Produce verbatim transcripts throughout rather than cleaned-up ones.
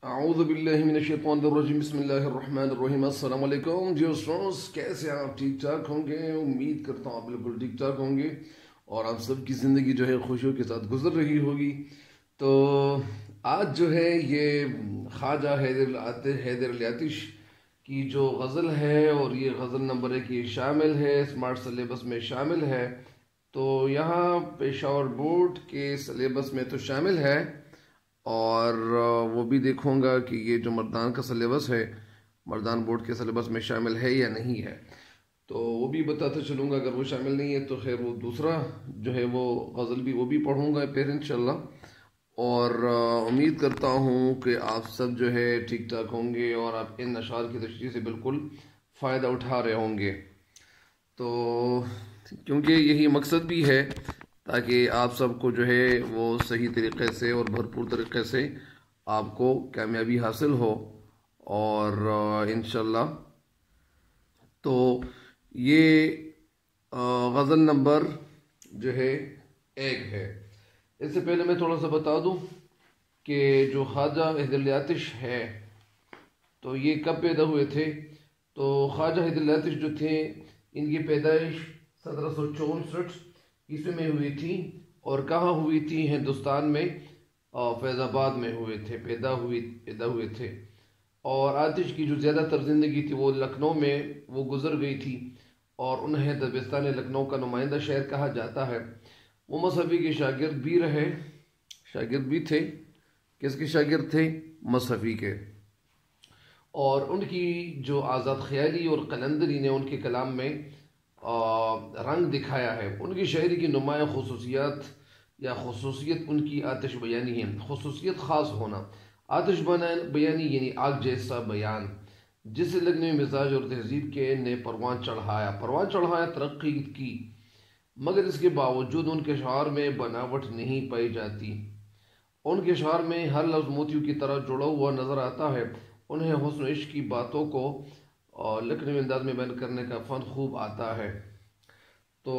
اعوذ باللہ من الشیطان الرجیم بسم اللہ الرحمن الرحیم السلام علیکم جی فرینڈز، کیسے ہیں آپ؟ ٹھیک ٹھاک ہوں گے؟ امید کرتا ہوں آپ بالکل ٹھیک ٹھاک ہوں گے اور آپ سب کی زندگی جو ہے خوشیوں کے ساتھ گزر رہی ہوگی۔ تو آج جو ہے یہ خواجہ حیدر حیدر علی آتش کی جو غزل ہے، اور یہ غزل نمبر ایک یہ شامل ہے اسمارٹ سلیبس میں شامل ہے، تو یہاں پشاور بورڈ کے سلیبس میں تو شامل ہے، اور وہ بھی دیکھوں گا کہ یہ جو مردان کا سلیبس ہے مردان بورڈ کے سلیبس میں شامل ہے یا نہیں ہے، تو وہ بھی بتاتا چلوں گا۔ اگر وہ شامل نہیں ہے تو خیر وہ دوسرا جو ہے وہ غزل بھی وہ بھی پڑھوں گا پھر انشاءاللہ، اور امید کرتا ہوں کہ آپ سب جو ہے ٹھیک ٹھاک ہوں گے اور آپ ان اشعار کی تشریح سے بالکل فائدہ اٹھا رہے ہوں گے، تو کیونکہ یہی مقصد بھی ہے تاکہ آپ سب کو جو ہے وہ صحیح طریقے سے اور بھرپور طریقے سے آپ کو کامیابی حاصل ہو، اور انشاءاللہ تو یہ غزل نمبر جو ہے ایک ہے۔ اس سے پہلے میں تھوڑا سا بتا دوں کہ جو خواجہ حیدر علی آتش ہے تو یہ کب پیدا ہوئے تھے۔ تو خواجہ حیدر علی آتش جو تھے ان کی پیدائش سترہ سو چونسٹھ عیسوی میں ہوئی تھی، اور کہاں ہوئی تھی؟ ہندوستان میں فیض آباد میں ہوئے تھے پیدا ہوئی پیدا ہوئے تھے اور آتش کی جو زیادہ تر زندگی تھی وہ لکھنؤ میں وہ گزر گئی تھی، اور انہیں دبستان لکھنؤ کا نمائندہ شہر کہا جاتا ہے۔ وہ مصحفی کے شاگرد بھی رہے شاگرد بھی تھے کس کے شاگرد تھے؟ مصحفی کے، اور ان کی جو آزاد خیالی اور قلندری نے ان کے کلام میں رنگ دکھایا ہے۔ ان کی شاعری کی نمایاں خصوصیات یا خصوصیت ان کی آتش بیانی ہے۔ خصوصیت خاص ہونا، آتش بیانی یعنی آگ جیسا بیان، جسے لگنے مزاج اور تہذیب کے نے پروان چڑھایا پروان چڑھایا ترقی کی، مگر اس کے باوجود ان کے اشعار میں بناوٹ نہیں پائی جاتی۔ ان کے اشعار میں ہر لفظ موتیوں کی طرح جڑا ہوا نظر آتا ہے۔ انہیں حسن و عشق کی باتوں کو لکھنے انداز میں بیان کرنے کا فن خوب آتا ہے۔ تو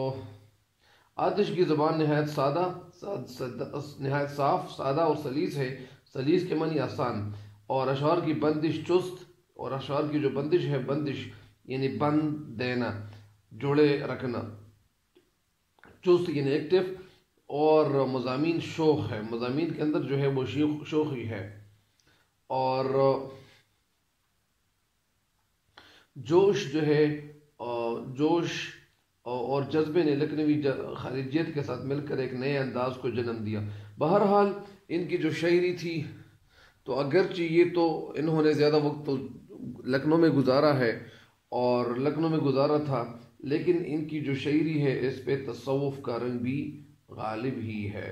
آتش کی زبان نہایت سادہ نہایت صاف، سادہ اور سلیس ہے۔ سلیس کے معنی آسان، اور اشعار کی بندش چست، اور اشعار کی جو بندش ہے بندش یعنی بند دینا، جوڑے رکھنا، چست یعنی ایکٹیو، اور مضامین شوق ہے، مضامین کے اندر جو ہے وہ شوخی ہے، اور جوش جو ہے جوش اور جذبے نے لکھنوی خارجیت کے ساتھ مل کر ایک نئے انداز کو جنم دیا۔ بہرحال ان کی جو شاعری تھی تو اگرچہ یہ تو انہوں نے زیادہ وقت تو لکھنؤ میں گزارا ہے اور لکھنؤ میں گزارا تھا، لیکن ان کی جو شاعری ہے اس پہ تصوف کا رنگ بھی غالب ہی ہے۔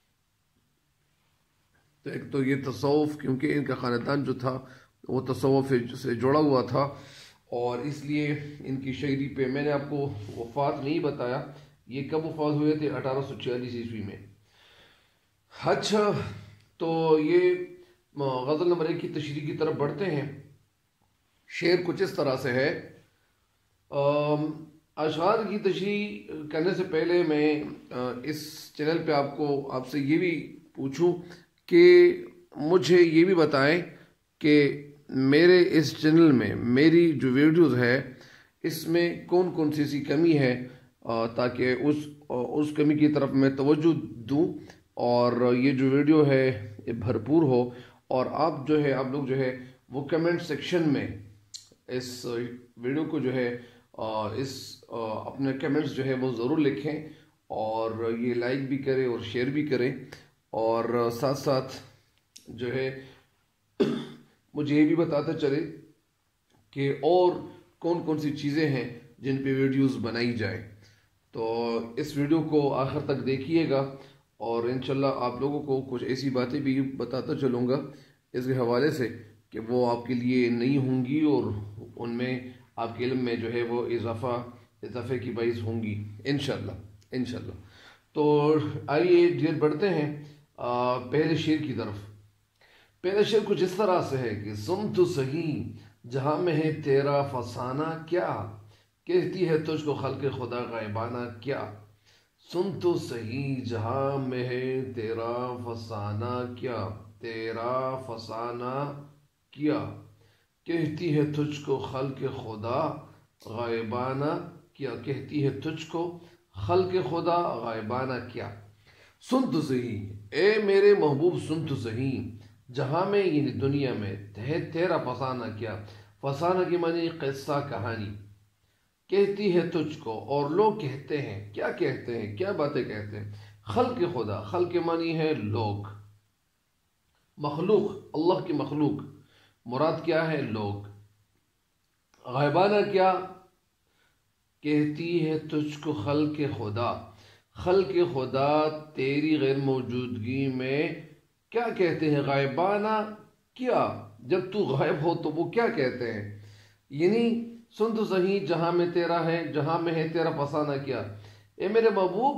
تو ایک تو یہ تصوف، کیونکہ ان کا خاندان جو تھا وہ تصوف سے جڑا ہوا تھا، اور اس لیے ان کی شاعری پہ میں نے آپ کو وفات نہیں بتایا، یہ کب وفات ہوئے تھے؟ اٹھارہ سو چھیالیس عیسوی میں۔ اچھا، تو یہ غزل نمبر ایک کی تشریح کی طرف بڑھتے ہیں۔ شعر کچھ اس طرح سے ہے۔ اشعار کی تشریح کرنے سے پہلے میں اس چینل پہ آپ کو آپ سے یہ بھی پوچھوں کہ مجھے یہ بھی بتائیں کہ میرے اس چینل میں میری جو ویڈیوز ہے اس میں کون کون سی ایسی کمی ہے، تاکہ اس اس کمی کی طرف میں توجہ دوں اور یہ جو ویڈیو ہے یہ بھرپور ہو، اور آپ جو ہے آپ لوگ جو ہے وہ کمنٹ سیکشن میں اس ویڈیو کو جو ہے اس اپنے کمنٹس جو ہے وہ ضرور لکھیں، اور یہ لائک بھی کریں اور شیئر بھی کریں، اور ساتھ ساتھ جو ہے مجھے یہ بھی بتاتا چلے کہ اور کون کون سی چیزیں ہیں جن پہ ویڈیوز بنائی جائیں۔ تو اس ویڈیو کو آخر تک دیکھیے گا، اور انشاءاللہ آپ لوگوں کو کچھ ایسی باتیں بھی بتاتا چلوں گا اس کے حوالے سے کہ وہ آپ کے لیے نئی ہوں گی، اور ان میں آپ کے علم میں جو ہے وہ اضافہ اضافے کی باعث ہوں گی انشاءاللہ انشاءاللہ تو آئیے ڈیر بڑھتے ہیں پہلے شعر کی طرف۔ پہلا شعر کچھ اس طرح سے ہے کہ سن تو سہی جہاں میں ہے تیرا فسانہ کیا، کہتی ہے تجھ کو خلق خدا غائبانہ کیا، سن تو صحیح جہاں میں ہے تیرا فسانہ کیا، تیرا فسانہ کیا، کہتی ہے تجھ کو خلق خدا غائبانہ کیا، کہتی ہے تجھ کو خلق خدا غائبانہ کیا۔ سن تو صحیح اے میرے محبوب، سن تو صحیح جہاں میں یعنی دنیا میں ہے تیرا فسانہ کیا، فسانہ کی معنی قصہ کہانی، کہتی ہے تجھ کو اور لوگ کہتے ہیں، کیا کہتے ہیں، کیا باتیں کہتے ہیں، خلق خدا، خلق معنی ہے لوگ، مخلوق، اللہ کی مخلوق، مراد کیا ہے لوگ، غائبانہ کیا، کہتی ہے تجھ کو خلق خدا، خلق خدا تیری غیر موجودگی میں کیا کہتے ہیں، غائبانہ کیا، جب تو غائب ہو تو وہ کیا کہتے ہیں، یعنی سن تو صحیح جہاں میں تیرا ہے، جہاں میں ہے تیرا فسانہ کیا، اے میرے محبوب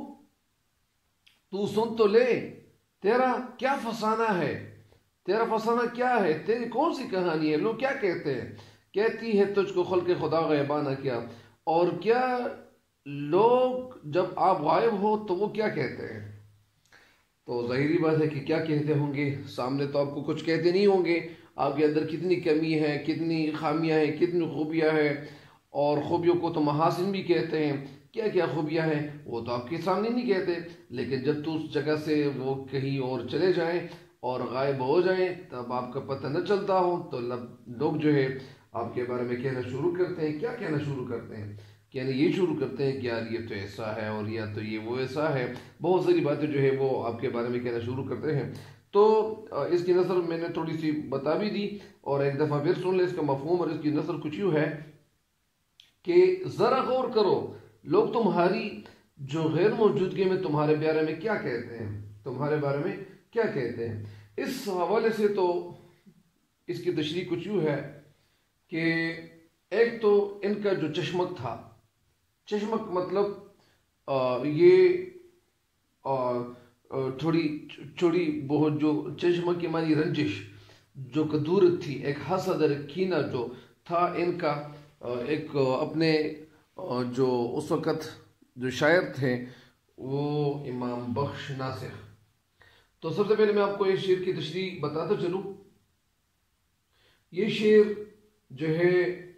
تو سن تو لے، تیرا کیا فسانہ ہے، تیرا فسانہ کیا ہے، تیری کون سی کہانی ہے، لوگ کیا کہتے ہیں، کہتی ہے تجھ کو خلق خدا غائبانہ کیا، اور کیا لوگ جب آپ غائب ہو تو وہ کیا کہتے ہیں، تو ظاہری بات ہے کہ کیا کہتے ہوں گے، سامنے تو آپ کو کچھ کہتے نہیں ہوں گے، آپ کے اندر کتنی کمی ہے، کتنی خامیاں ہیں، کتنی خوبیاں ہیں، اور خوبیوں کو تو محاسن بھی کہتے ہیں، کیا کیا خوبیاں ہیں وہ تو آپ کے سامنے نہیں کہتے، لیکن جب تو اس جگہ سے وہ کہیں اور چلے جائیں اور غائب ہو جائیں تب آپ کا پتہ نہ چلتا ہو تو لوگ جو ہے آپ کے بارے میں کہنا شروع کرتے ہیں، کیا کہنا شروع کرتے ہیں، یعنی یہ شروع کرتے ہیں کہ یار یہ تو ایسا ہے اور یا تو یہ وہ ایسا ہے، بہت ساری باتیں جو ہے وہ آپ کے بارے میں کہنا شروع کرتے ہیں۔ تو اس کی نثر میں نے تھوڑی سی بتا بھی دی، اور ایک دفعہ پھر سن لیں اس کا مفہوم، اور اس کی نثر کچھ یوں ہے کہ ذرا غور کرو لوگ تمہاری جو غیر موجودگی میں تمہارے بارے میں کیا کہتے ہیں، تمہارے بارے میں کیا کہتے ہیں۔ اس حوالے سے تو اس کی تشریح کچھ یوں ہے کہ ایک تو ان کا جو چشمک تھا، چشمک مطلب آ, یہ آ, آ, تھوڑی چوڑی بہت جو چشمک کی معنی رنجش، جو کدورت تھی، ایک حسد اور کینہ جو تھا ان کا، آ, ایک آ, اپنے آ, جو اس وقت جو شاعر تھے وہ امام بخش ناسخ۔ تو سب سے پہلے میں آپ کو اس شعر کی تشریح بتاتا چلوں۔ یہ شعر جو ہے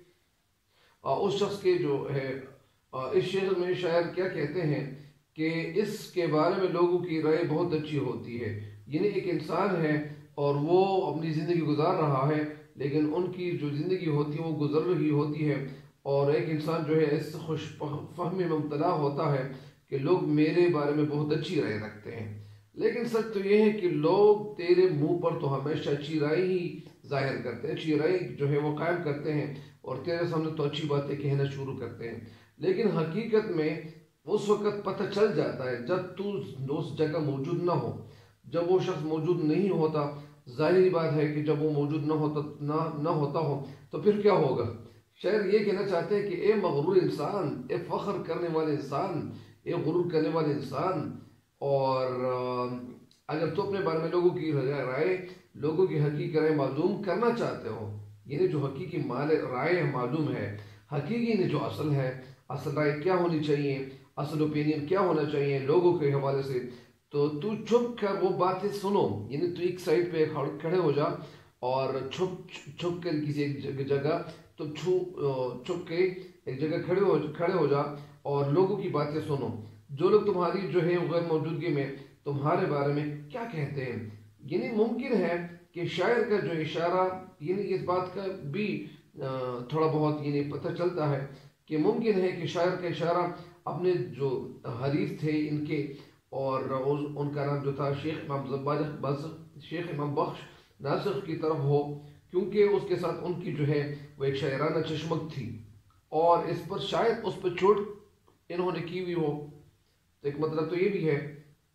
اس شخص کے جو ہے، اس شعر میں شاعر کیا کہتے ہیں کہ اس کے بارے میں لوگوں کی رائے بہت اچھی ہوتی ہے، یعنی ایک انسان ہے اور وہ اپنی زندگی گزار رہا ہے، لیکن ان کی جو زندگی ہوتی ہے وہ گزر رہی ہوتی ہے، اور ایک انسان جو ہے اس خوش فہمی میں مبتلا ہوتا ہے کہ لوگ میرے بارے میں بہت اچھی رائے رکھتے ہیں، لیکن سچ تو یہ ہے کہ لوگ تیرے منہ پر تو ہمیشہ اچھی رائے ہی ظاہر کرتے ہیں، اچھی رائے جو ہے وہ قائم کرتے ہیں، اور تیرے سامنے تو اچھی باتیں کہنا شروع کرتے ہیں، لیکن حقیقت میں اس وقت پتہ چل جاتا ہے جب تو اس جگہ موجود نہ ہو، جب وہ شخص موجود نہیں ہوتا، ظاہری بات ہے کہ جب وہ موجود نہ ہوتا نہ نہ ہوتا ہو تو پھر کیا ہوگا۔ شاعر یہ کہنا چاہتے ہیں کہ اے مغرور انسان، اے فخر کرنے والے انسان، اے غرور کرنے والے انسان، اور اگر تو اپنے بارے میں لوگوں کی رائے، لوگوں کی حقیقی رائے معلوم کرنا چاہتے ہو، یعنی جو حقیقی رائے معلوم ہے، حقیقی نے جو اصل ہے، اصل رائے کیا ہونی چاہیے، اصل اوپینین کیا ہونا چاہیے لوگوں کے حوالے سے، تو تو چھپ کر وہ باتیں سنو، یعنی تو ایک سائٹ پہ کھڑے ہو جا اور چھپ چھپ کر کسی ایک جگہ تو چھپ کے ایک جگہ کھڑے ہو کھڑے ہو جا اور لوگوں کی باتیں سنو، جو لوگ تمہاری جو ہے غیر موجودگی میں تمہارے بارے میں کیا کہتے ہیں۔ یعنی ممکن ہے کہ شاعر کا جو اشارہ، یعنی اس بات کا بھی تھوڑا بہت یعنی پتہ چلتا ہے کہ ممکن ہے کہ شاعر کا اشارہ اپنے جو حریف تھے ان کے، اور ان کا نام جو تھا شیخ امام شیخ امام بخش ناسخ کی طرف ہو، کیونکہ اس کے ساتھ ان کی جو ہے وہ ایک شاعرانہ چشمک تھی، اور اس پر شاید اس پر چھوٹ انہوں نے کی ہوئی ہو، تو ایک مطلب تو یہ بھی ہے،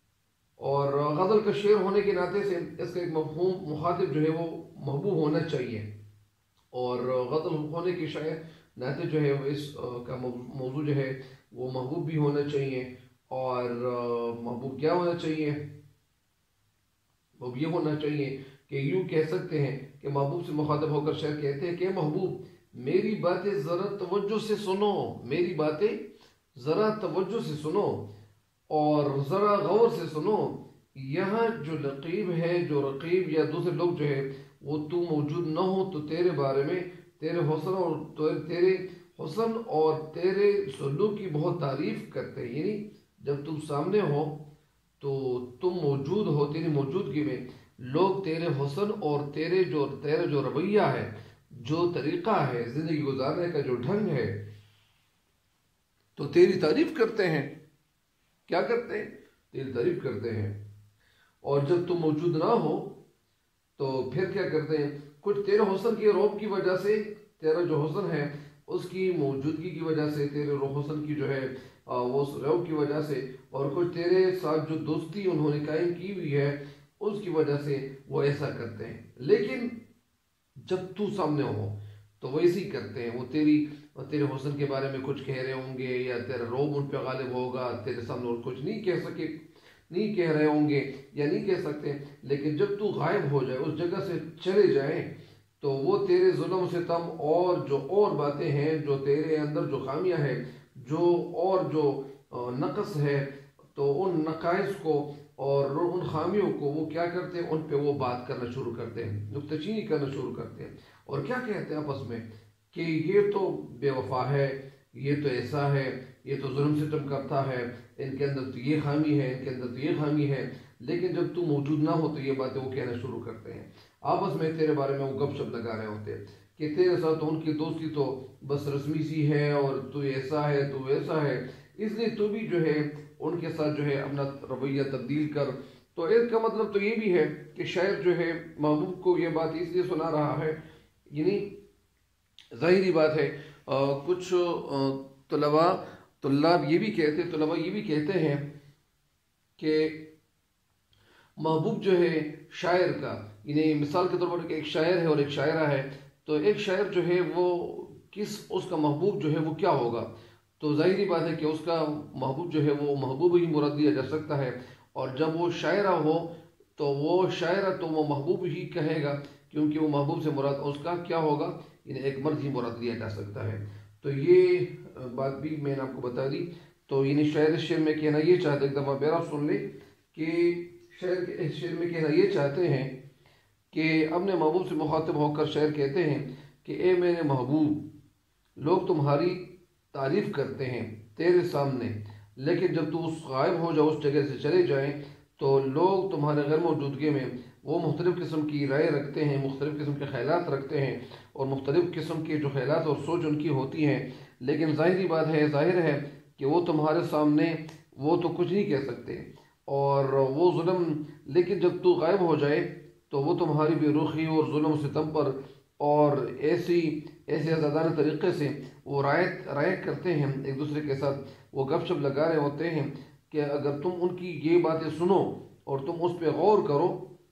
اور غزل کا شعر ہونے کے ناطے سے اس کا ایک مفہوم مخاطب جو ہے وہ محبوب ہونا چاہیے، اور غزل ہونے کے شاید ناطے جو ہے وہ اس کا موضوع جو ہے وہ محبوب بھی ہونا چاہیے، اور محبوب کیا ہونا چاہیے، محبوب یہ ہونا چاہیے کہ یوں کہہ سکتے ہیں کہ محبوب سے مخاطب ہو کر شاعر کہتے ہیں کہ محبوب میری باتیں ذرا توجہ سے سنو، میری باتیں ذرا توجہ سے سنو، اور ذرا غور سے سنو، یہاں جو لقیب ہے، جو رقیب یا دوسرے لوگ جو ہے وہ تو موجود نہ ہو تو تیرے بارے میں، تیرے حسن اور تیرے حسن اور تیرے سلوک کی بہت تعریف کرتے ہیں. یعنی جب تم سامنے ہو تو تم موجود ہو، تیری موجودگی میں لوگ تیرے حسن اور تیرے جو تیرے جو رویہ ہے، جو طریقہ ہے زندگی گزارنے کا، جو ڈھنگ ہے، تو تیری تعریف کرتے ہیں. کیا کرتے ہیں؟ تیری تعریف کرتے ہیں. اور جب تم موجود نہ ہو تو پھر کیا کرتے ہیں؟ کچھ تیرے حسن کی روب کی وجہ سے، تیرا جو حسن ہے اس کی موجودگی کی وجہ سے، تیرے حسن کی جو ہے وہ روب کی وجہ سے، اور کچھ تیرے ساتھ جو دوستی انہوں نے قائم کی ہوئی ہے اس کی وجہ سے وہ ایسا کرتے ہیں. لیکن جب تو سامنے ہو تو وہ ایسی کرتے ہیں. وہ تیری تیرے حسن کے بارے میں کچھ کہہ رہے ہوں گے، یا تیرا روب ان پہ غالب ہوگا، تیرے سامنے اور کچھ نہیں کہہ سکے نہیں کہہ رہے ہوں گے یا نہیں کہہ سکتے. لیکن جب تو غائب ہو جائے، اس جگہ سے چلے جائیں، تو وہ تیرے ظلم ستم اور جو اور باتیں ہیں، جو تیرے اندر جو خامیاں ہیں، جو اور جو نقص ہے، تو ان نقائص کو اور ان خامیوں کو وہ کیا کرتے ہیں؟ ان پہ وہ بات کرنا شروع کرتے ہیں، نکتہ چینی کرنا شروع کرتے ہیں. اور کیا کہتے ہیں آپس میں کہ یہ تو بے وفا ہے، یہ تو ایسا ہے، یہ تو ظلم ستم کرتا ہے، ان کے اندر تو یہ خامی ہے، ان کے اندر تو یہ خامی ہے. لیکن جب تو موجود نہ ہو تو یہ باتیں وہ کہنا شروع کرتے ہیں. آپس میں تیرے بارے میں وہ گپ شپ لگا رہے ہوتے ہیں کہ تیرے ساتھ ان کی دوستی تو بس رسمی سی ہے، اور تو ایسا ہے، تو ایسا ہے، اس لیے تو بھی جو ہے ان کے ساتھ جو ہے اپنا رویہ تبدیل کر. تو اس کا مطلب تو یہ بھی ہے کہ شاعر جو ہے محبوب کو یہ بات اس لیے سنا رہا ہے. یعنی ظاہری بات ہے کچھ طلباء طلاب یہ بھی کہتے طلباء یہ بھی کہتے ہیں کہ محبوب جو ہے شاعر کا، یعنی مثال کے طور پر ایک شاعر ہے اور ایک شاعرہ ہے، تو ایک شاعر جو ہے وہ کس اس کا محبوب جو ہے وہ کیا ہوگا؟ تو ظاہری بات ہے کہ اس کا محبوب جو ہے وہ محبوب ہی مراد دیا جا سکتا ہے. اور جب وہ شاعرہ ہو تو وہ شاعرہ تو وہ محبوب ہی کہے گا، کیونکہ وہ محبوب سے مراد اس کا کیا ہوگا؟ یعنی ایک مرد ہی مراد لیا جا سکتا ہے. تو یہ بات بھی میں نے آپ کو بتا دی. تو یعنی شاعر اس شعر میں کہنا یہ چاہتے، ایک دفعہ میرا سن لے کہ شاعر کے اس شعر میں کہنا یہ چاہتے ہیں کہ اپنے محبوب سے مخاطب ہو کر شاعر کہتے ہیں کہ اے میرے محبوب، لوگ تمہاری تعریف کرتے ہیں تیرے سامنے، لیکن جب تو اس غائب ہو جاؤ، اس جگہ سے چلے جائیں، تو لوگ تمہارے غیر موجودگی میں وہ مختلف قسم کی رائے رکھتے ہیں، مختلف قسم کے خیالات رکھتے ہیں، اور مختلف قسم کے جو خیالات اور سوچ ان کی ہوتی ہیں. لیکن ظاہری بات ہے، ظاہر ہے کہ وہ تمہارے سامنے وہ تو کچھ نہیں کہہ سکتے، اور وہ ظلم، لیکن جب تو غائب ہو جائے تو وہ تمہاری بے رخی اور ظلم و ستم پر اور ایسی ایسے آزادانہ طریقے سے وہ رائے رائے کرتے ہیں، ایک دوسرے کے ساتھ وہ گپ شپ لگا رہے ہوتے ہیں کہ اگر تم ان کی یہ باتیں سنو اور تم اس پہ غور کرو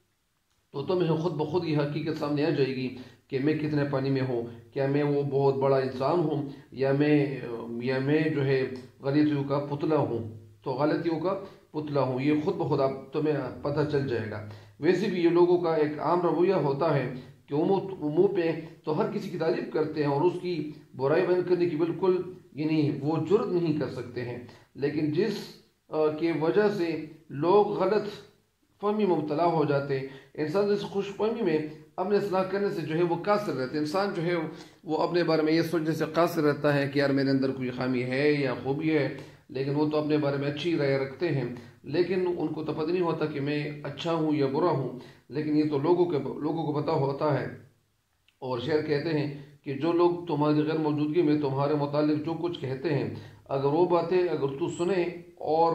تو تمہیں خود بخود یہ حقیقت سامنے آ جائے گی کہ میں کتنے پانی میں ہوں، کیا میں وہ بہت بڑا انسان ہوں، یا میں یا میں جو ہے غلطیوں کا پتلا ہوں. تو غلطیوں کا پتلا ہوں، یہ خود بخود آپ تمہیں پتہ چل جائے گا. ویسے بھی یہ لوگوں کا ایک عام رویہ ہوتا ہے کہ وہ منہ پہ تو ہر کسی کی تعریف کرتے ہیں اور اس کی برائی بیان کرنے کی بالکل یعنی وہ جرت نہیں کر سکتے ہیں، لیکن جس کی وجہ سے لوگ غلط فہمی مبتلا ہو جاتے ہیں. انسان اس خوش فہمی میں اپنے اصلاح کرنے سے جو ہے وہ قاصر رہتے ہیں. انسان جو ہے وہ اپنے بارے میں یہ سوچنے سے قاصر رہتا ہے کہ یار میرے اندر کوئی خامی ہے یا خوبی ہے، لیکن وہ تو اپنے بارے میں اچھی رائے رکھتے ہیں، لیکن ان کو تو پتہ نہیں ہوتا کہ میں اچھا ہوں یا برا ہوں. لیکن یہ تو لوگوں کے لوگوں کو پتہ ہوتا ہے. اور شعر کہتے ہیں کہ جو لوگ تمہاری غیر موجودگی میں تمہارے متعلق جو کچھ کہتے ہیں، اگر وہ باتیں اگر تو سنے اور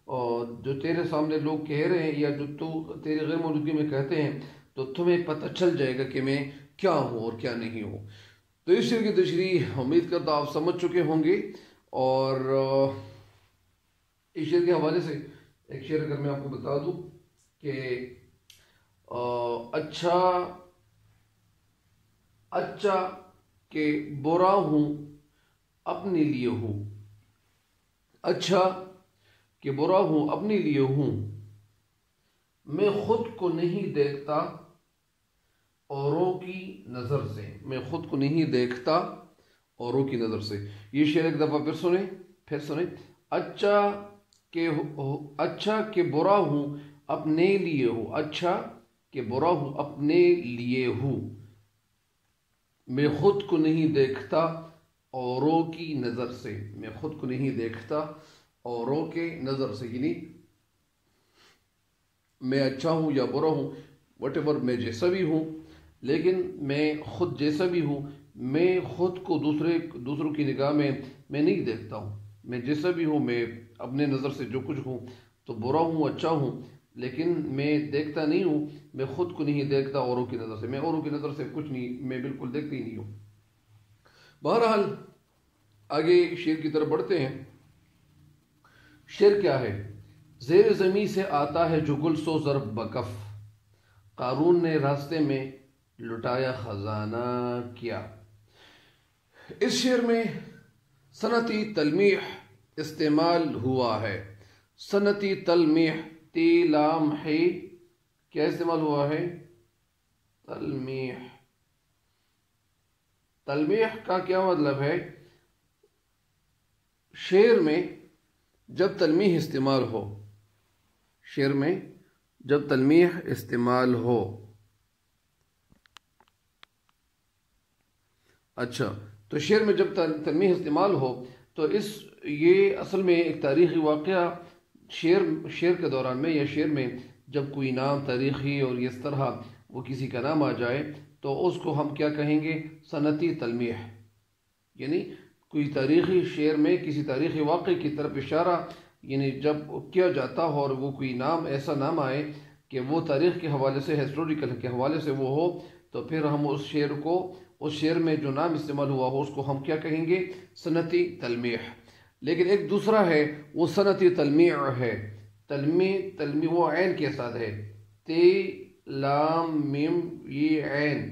جو تیرے سامنے لوگ کہہ رہے ہیں یا جو تو تیری غیر موجودگی میں کہتے ہیں، تو تمہیں پتہ چل جائے گا کہ میں کیا ہوں اور کیا نہیں ہوں. تو اس شعر کی تشریح امید کرتا آپ سمجھ چکے ہوں گے. اور اس شعر کے حوالے سے ایک شعر اگر میں آپ کو بتا دوں کہ اچھا اچھا کہ برا ہوں اپنے لیے ہوں، اچھا کہ برا ہوں اپنے لیے ہوں، میں خود کو نہیں دیکھتا اوروں کی نظر سے، میں خود کو نہیں دیکھتا اوروں کی نظر سے. یہ شعر ایک دفعہ پھر سنیں پھر سنیں اچھا کہ اچھا کہ برا ہوں اپنے لیے ہوں، اچھا کہ برا ہوں اپنے لیے ہوں، میں خود کو نہیں دیکھتا اوروں کی نظر سے، میں خود کو نہیں دیکھتا اوروں کے نظر سے، یعنی میں اچھا ہوں یا برا ہوں، وٹ ایور میں جیسا بھی ہوں، لیکن میں خود جیسا بھی ہوں، میں خود کو دوسرے دوسروں کی نگاہ میں میں نہیں دیکھتا ہوں، میں جیسا بھی ہوں، میں اپنے نظر سے جو کچھ ہوں تو برا ہوں اچھا ہوں، لیکن میں دیکھتا نہیں ہوں، میں خود کو نہیں دیکھتا اوروں کی نظر سے، میں اوروں کی نظر سے کچھ نہیں، میں بالکل دیکھتا ہی نہیں ہوں۔ بہرحال آگے شعر کی طرف بڑھتے ہیں۔ شعر کیا ہے؟ زیر زمیں سے آتا ہے جو گل سو ضرب بکف، قارون نے راستے میں لٹایا خزانہ کیا۔ اس شعر میں صنعتی تلمیح استعمال ہوا ہے۔ صنعتی تلمیح، تی لام ہے، کیا استعمال ہوا ہے؟ تلمیح۔ تلمیح کا کیا مطلب ہے؟ شعر میں جب تلمیح استعمال ہو، شعر میں جب تلمیح استعمال ہو، اچھا تو شعر میں جب تلمیح استعمال ہو تو اس یہ اصل میں ایک تاریخی واقعہ شعر شعر کے دوران میں یا شعر میں جب کوئی نام تاریخی اور اس طرح وہ کسی کا نام آ جائے تو اس کو ہم کیا کہیں گے؟ صنعتی تلمیح، یعنی کوئی تاریخی شعر میں کسی تاریخی واقعے کی طرف اشارہ یعنی جب کیا جاتا ہو اور وہ کوئی نام ایسا نام آئے کہ وہ تاریخ کے حوالے سے، ہسٹوریکل کے حوالے سے وہ ہو، تو پھر ہم اس شعر کو، اس شعر میں جو نام استعمال ہوا ہو اس کو ہم کیا کہیں گے؟ صنعتی تلمیح۔ لیکن ایک دوسرا ہے وہ صنعتی تلمیع ہے، تلمیع تلمیع وہ عین کے ساتھ ہے، تی لام میم یہ عین۔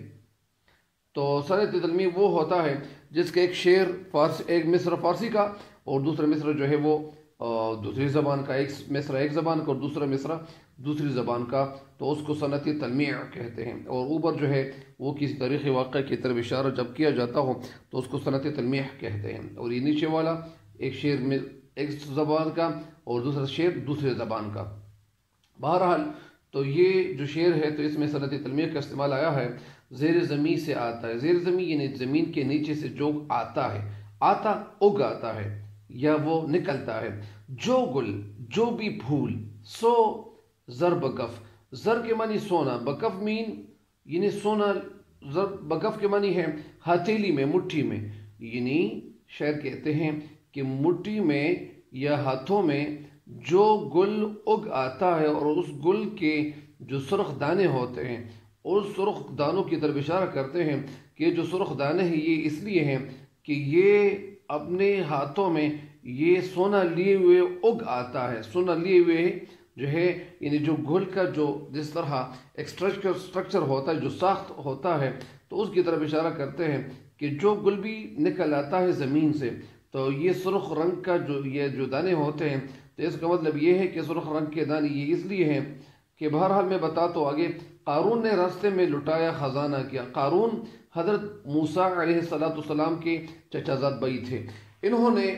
تو صنعتی تلمیع وہ ہوتا ہے جس کا ایک شعر فارسی، ایک مصرع فارسی کا اور دوسرا مصرع جو ہے وہ دوسری زبان کا، ایک مصرع ایک زبان کا اور دوسرا مصرع دوسری زبان کا، تو اس کو صنعتی تلمیع کہتے ہیں۔ اور اوپر جو ہے وہ کسی تاریخی واقعہ کی طرف اشارہ جب کیا جاتا ہو تو اس کو صنعتی تلمیع کہتے ہیں۔ اور یہ نیچے والا ایک شعر میں ایک زبان کا اور دوسرا شعر دوسرے زبان کا۔ بہرحال تو یہ جو شعر ہے تو اس میں صنعتی تلمیع کا استعمال آیا ہے۔ زیر زمین سے آتا ہے، زیر زمین یعنی زمین کے نیچے سے جو آتا ہے، آتا اگ آتا ہے یا وہ نکلتا ہے، جو گل جو بھی پھول، سو زر بکف، زر کے معنی سونا، بکف مین یعنی سونا، زر بکف کے معنی ہے ہتھیلی میں، مٹھی میں، یعنی شاعر کہتے ہیں کہ مٹھی میں یا ہاتھوں میں جو گل اگ آتا ہے اور اس گل کے جو سرخ دانے ہوتے ہیں، اور سرخ دانوں کی طرف اشارہ کرتے ہیں کہ جو سرخ دانے ہیں یہ اس لیے ہیں کہ یہ اپنے ہاتھوں میں یہ سونا لیے ہوئے اگ آتا ہے، سونا لیے ہوئے جو ہے یعنی جو گل کا جو جس طرح ایک سٹرکچر ہوتا ہے، جو ساخت ہوتا ہے، تو اس کی طرف اشارہ کرتے ہیں کہ جو گل بھی نکل آتا ہے زمین سے تو یہ سرخ رنگ کا جو یہ جو دانے ہوتے ہیں، تو اس کا مطلب یہ ہے کہ سرخ رنگ کے دانے یہ اس لیے ہیں کہ بہرحال میں بتا تو آگے، قارون نے راستے میں لٹایا خزانہ کیا۔ قارون حضرت موسیٰ علیہ السلام کے چچا زاد بھائی تھے۔ انہوں نے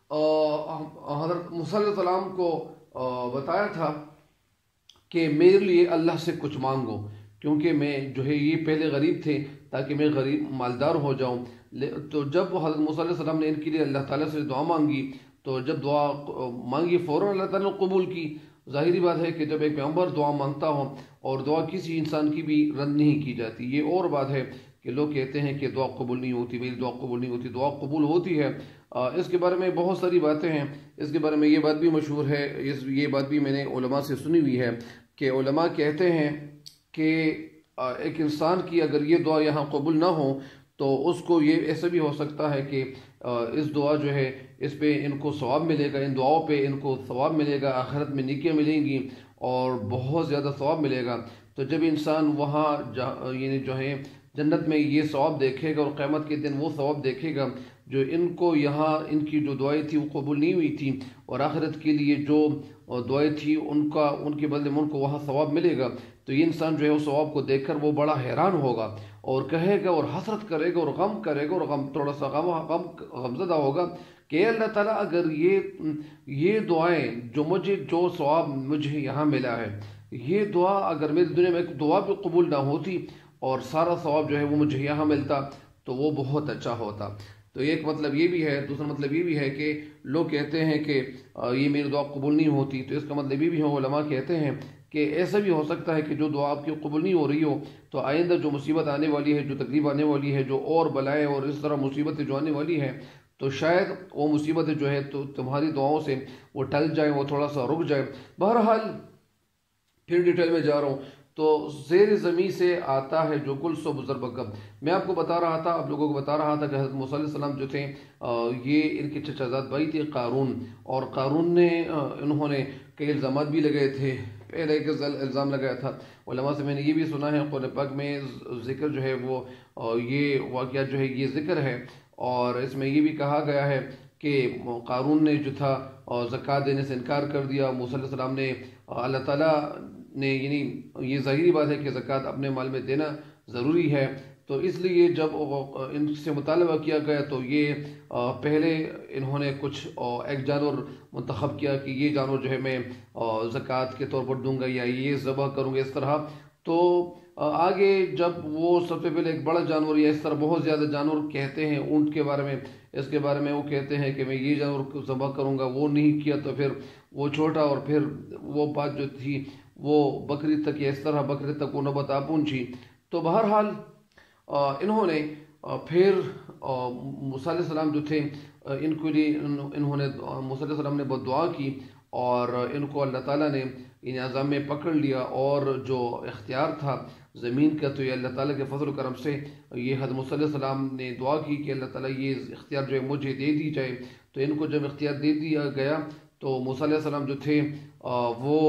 حضرت موسیٰ علیہ السلام کو بتایا تھا کہ میرے لیے اللہ سے کچھ مانگو، کیونکہ میں جو ہے یہ پہلے غریب تھے تاکہ میں غریب مالدار ہو جاؤں۔ تو جب حضرت موسیٰ علیہ السلام نے ان کے لیے اللہ تعالیٰ سے دعا مانگی تو جب دعا مانگی فوراً اللہ تعالیٰ نے قبول کی۔ ظاہری بات ہے کہ جب ایک پیغمبر دعا مانگتا ہو اور دعا کسی انسان کی بھی رد نہیں کی جاتی، یہ اور بات ہے کہ لوگ کہتے ہیں کہ دعا قبول نہیں ہوتی، میری دعا قبول نہیں ہوتی، دعا قبول ہوتی ہے۔ اس کے بارے میں بہت ساری باتیں ہیں، اس کے بارے میں یہ بات بھی مشہور ہے، یہ بات بھی میں نے علماء سے سنی ہوئی ہے کہ علماء کہتے ہیں کہ ایک انسان کی اگر یہ دعا یہاں قبول نہ ہو تو اس کو یہ ایسا بھی ہو سکتا ہے کہ اس دعا جو ہے اس پہ ان کو ثواب ملے گا، ان دعاؤں پہ ان کو ثواب ملے گا، آخرت میں نیکیاں ملیں گی اور بہت زیادہ ثواب ملے گا۔ تو جب انسان وہاں یعنی جو ہے جنت میں یہ ثواب دیکھے گا اور قیامت کے دن وہ ثواب دیکھے گا جو ان کو یہاں ان کی جو دعائیں تھی وہ قبول نہیں ہوئی تھی، اور آخرت کے لیے جو دعائیں تھی ان کا ان کے بدلے میں ان کو وہاں ثواب ملے گا، تو یہ انسان جو ہے اس ثواب کو دیکھ کر وہ بڑا حیران ہوگا اور کہے گا اور حسرت کرے گا اور غم کرے گا اور غم تھوڑا سا غم غم غمزدہ ہوگا کہ اللہ تعالیٰ اگر یہ یہ دعائیں جو مجھے جو ثواب مجھے یہاں ملا ہے، یہ دعا اگر میری دنیا میں ایک دعا بھی قبول نہ ہوتی اور سارا ثواب جو ہے وہ مجھے یہاں ملتا تو وہ بہت اچھا ہوتا۔ تو ایک مطلب یہ بھی ہے، دوسرا مطلب یہ بھی ہے کہ لوگ کہتے ہیں کہ یہ میری دعا قبول نہیں ہوتی، تو اس کا مطلب یہ بھی ہے، علماء کہتے ہیں کہ ایسا بھی ہو سکتا ہے کہ جو دعا آپ کی قبول نہیں ہو رہی ہو تو آئندہ جو مصیبت آنے والی ہے، جو تکلیف آنے والی ہے، جو اور بلائیں اور اس طرح مصیبتیں جو آنے والی ہیں، تو شاید وہ مصیبتیں جو ہے تو تمہاری دعاؤں سے وہ ٹل جائیں، وہ تھوڑا سا رک جائیں۔ بہرحال پھر ڈیٹیل میں جا رہا ہوں، تو زیر زمین سے آتا ہے جو کل سو بزر بکم۔ میں آپ کو بتا رہا تھا، آپ لوگوں کو بتا رہا تھا کہ حضرت موسیٰ علیہ السلام جو تھے یہ ان کے چچا زاد بھائی تھے قارون، اور قارون نے انہوں نے کئی الزامات بھی لگائے تھے۔ پہلے ایک الزام لگایا تھا، علماء سے میں نے یہ بھی سنا ہے، قرآن پاک میں ذکر جو ہے وہ یہ واقعہ جو ہے یہ ذکر ہے، اور اس میں یہ بھی کہا گیا ہے کہ قارون نے جو تھا زکوٰۃ دینے سے انکار کر دیا۔ موسیٰ علیہ السلام نے اللہ تعالیٰ نے، یعنی یہ ظاہری بات ہے کہ زکوٰۃ اپنے مال میں دینا ضروری ہے، تو اس لیے جب ان سے مطالبہ کیا گیا تو یہ پہلے انہوں نے کچھ ایک جانور منتخب کیا کہ یہ جانور جو ہے میں زکوٰۃ کے طور پر دوں گا یا یہ ذبح کروں گا اس طرح۔ تو آگے جب وہ سب سے پہلے ایک بڑا جانور یا اس طرح بہت زیادہ جانور کہتے ہیں اونٹ کے بارے میں، اس کے بارے میں وہ کہتے ہیں کہ میں یہ جانور ذبح کروں گا، وہ نہیں کیا تو پھر وہ چھوٹا، اور پھر وہ بات جو تھی وہ بکری تک یا اس طرح بکری تک وہ نوبت آ پہنچی۔ تو بہرحال انہوں نے پھر موسیٰ علیہ السلام جو تھے ان کے لیے انہوں نے موسیٰ علیہ السلام نے بہت دعا کی، اور ان کو اللہ تعالیٰ نے ان عذاب میں پکڑ لیا، اور جو اختیار تھا زمین کا تو یہ اللہ تعالیٰ کے فضل و کرم سے یہ حضرت موسیٰ علیہ السلام نے دعا کی کہ اللہ تعالیٰ یہ اختیار جو ہے مجھے دے دی جائے۔ تو ان کو جب اختیار دے دیا گیا تو موسیٰ علیہ السلام جو تھے وہ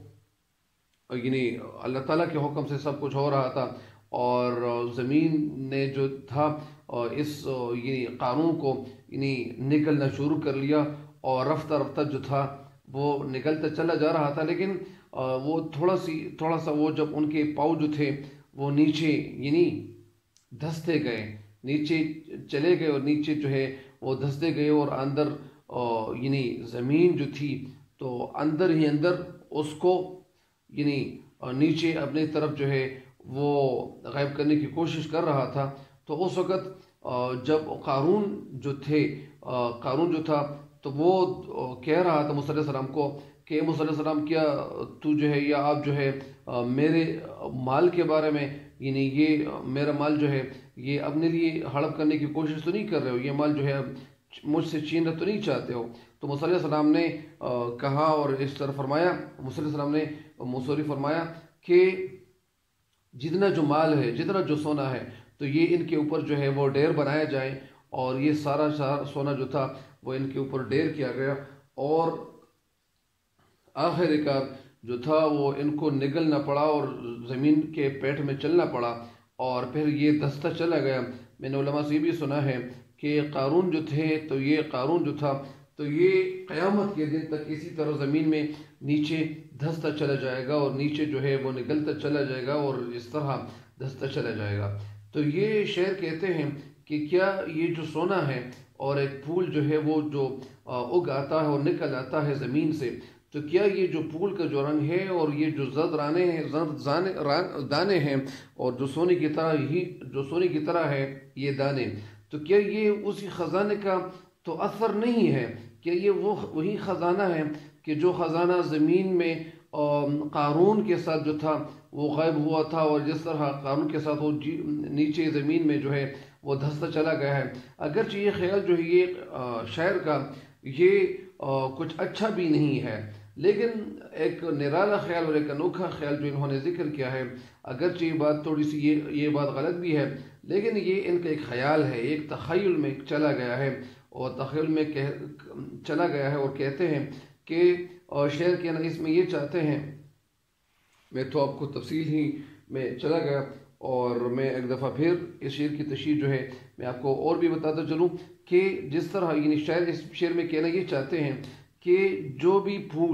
یعنی اللہ تعالیٰ کے حکم سے سب کچھ ہو رہا تھا، اور زمین نے جو تھا اس یعنی قارون کو یعنی نگلنا شروع کر لیا، اور رفتہ رفتہ جو تھا وہ نکلتا چلا جا رہا تھا، لیکن وہ تھوڑا سی تھوڑا سا وہ جب ان کے پاؤں جو تھے وہ نیچے یعنی دھستے گئے، نیچے چلے گئے، اور نیچے جو ہے وہ دھستے گئے، اور اندر یعنی زمین جو تھی تو اندر ہی اندر اس کو یعنی نیچے اپنے طرف جو ہے وہ غائب کرنے کی کوشش کر رہا تھا۔ تو اس وقت جب قارون جو تھے قارون جو تھا تو وہ کہہ رہا تھا موسیٰ علیہ السلام کو کہ موسیٰ علیہ السلام کیا تو جو ہے یا آپ جو ہے میرے مال کے بارے میں، یعنی یہ میرا مال جو ہے یہ اپنے لیے ہڑپ کرنے کی کوشش تو نہیں کر رہے ہو، یہ مال جو ہے مجھ سے چھیننا تو نہیں چاہتے ہو؟ تو موسیٰ علیہ السلام نے کہا اور اس طرح فرمایا، موسیٰ علیہ السلام نے موصوری فرمایا کہ جتنا جو مال ہے، جتنا جو سونا ہے، تو یہ ان کے اوپر جو ہے وہ ڈیر بنایا جائے، اور یہ سارا سونا جو تھا وہ ان کے اوپر ڈیر کیا گیا، اور آخر کار جو تھا وہ ان کو نگلنا پڑا اور زمین کے پیٹ میں چلنا پڑا، اور پھر یہ دستہ چلا گیا۔ میں نے علماء سے یہ بھی سنا ہے کہ قارون جو تھے تو یہ قارون جو تھا تو یہ قیامت کے دن تک اسی طرح زمین میں نیچے دھستا چلا جائے گا، اور نیچے جو ہے وہ نگلتا چلا جائے گا، اور اس طرح دھستا چلا جائے گا۔ تو یہ شعر کہتے ہیں کہ کیا یہ جو سونا ہے اور ایک پھول جو ہے وہ جو اگ آتا ہے اور نکل آتا ہے زمین سے، تو کیا یہ جو پھول کا جو رنگ ہے اور یہ جو زرد رانے ہیں زرد دانے ہیں اور جو سونے کی طرح ہی جو سونے کی طرح ہے یہ دانے، تو کیا یہ اسی خزانے کا تو اثر نہیں ہے؟ کہ یہ وہ وہی خزانہ ہے کہ جو خزانہ زمین میں قارون کے ساتھ جو تھا وہ غائب ہوا تھا، اور جس طرح قارون کے ساتھ وہ نیچے زمین میں جو ہے وہ دھستا چلا گیا ہے۔ اگرچہ یہ خیال جو ہے یہ شاعر کا یہ کچھ اچھا بھی نہیں ہے، لیکن ایک نرالا خیال اور ایک انوکھا خیال جو انہوں نے ذکر کیا ہے، اگرچہ یہ بات تھوڑی سی یہ یہ بات غلط بھی ہے، لیکن یہ ان کا ایک خیال ہے، ایک تخیل میں چلا گیا ہے، اور تخیل میں چلا گیا ہے، اور کہتے ہیں کہ شعر کے نا اس میں یہ چاہتے ہیں، میں تو آپ کو تفصیل ہی میں چلا گیا، اور میں ایک دفعہ پھر اس شعر کی تشریح جو ہے میں آپ کو اور بھی بتاتا چلوں کہ جس طرح یعنی شاعر اس شعر میں کہنا یہ چاہتے ہیں کہ جو بھی پھول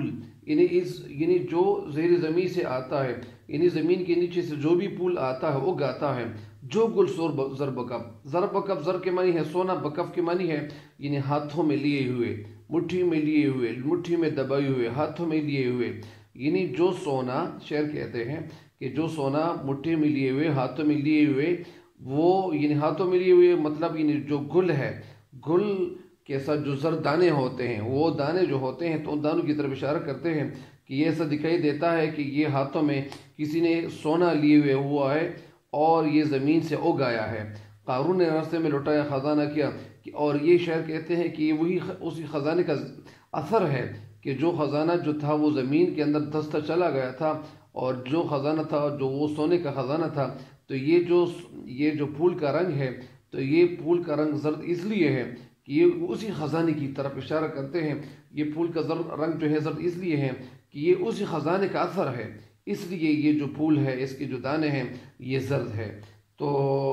یعنی اس یعنی جو زیر زمین سے آتا ہے، یعنی زمین کے نیچے سے جو بھی پھول آتا ہے وہ گاتا ہے، جو گل سور زر بکف، زر بکف زر کے معنی ہے سونا، بکف کے معنی ہے یعنی ہاتھوں میں لیے ہوئے، مٹھی میں لیے ہوئے، مٹھی میں دبائے ہوئے، ہاتھوں میں لیے ہوئے، یعنی جو سونا، شعر کہتے ہیں کہ جو سونا مٹھی میں لیے ہوئے، ہاتھوں میں لیے ہوئے، وہ یعنی ہاتھوں میں لیے ہوئے مطلب یعنی جو گل ہے، گل کے ساتھ جو زر دانے ہوتے ہیں، وہ دانے جو ہوتے ہیں تو ان دانوں کی طرف اشارہ کرتے ہیں کہ یہ ایسا دکھائی دیتا ہے کہ یہ ہاتھوں میں کسی نے سونا لیے ہوئے ہوا ہے اور یہ زمین سے اگایا ہے۔ قارون نے راستے میں لٹایا خزانہ کیا، اور یہ شعر کہتے ہیں کہ یہ وہی اسی خزانے کا اثر ہے کہ جو خزانہ جو تھا وہ زمین کے اندر دھستا چلا گیا تھا، اور جو خزانہ تھا جو وہ سونے کا خزانہ تھا، تو یہ جو یہ جو پھول کا رنگ ہے، تو یہ پھول کا رنگ زرد اس لیے ہے کہ یہ اسی خزانے کی طرف اشارہ کرتے ہیں، یہ پھول کا زرد رنگ جو ہے زرد اس لیے ہے کہ یہ اسی خزانے کا اثر ہے، اس لیے یہ جو پھول ہے، اس کے جو دانے ہیں یہ زرد ہے۔ تو